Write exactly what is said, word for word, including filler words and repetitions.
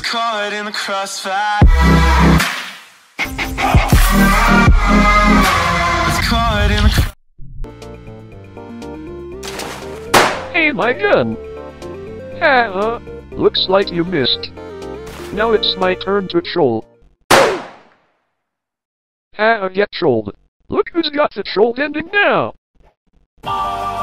caught in the crossfire. It's caught in the. Hey, my gun! Ah, uh, looks like you missed. Now it's my turn to troll. Ah, get trolled. Look who's got the troll ending now!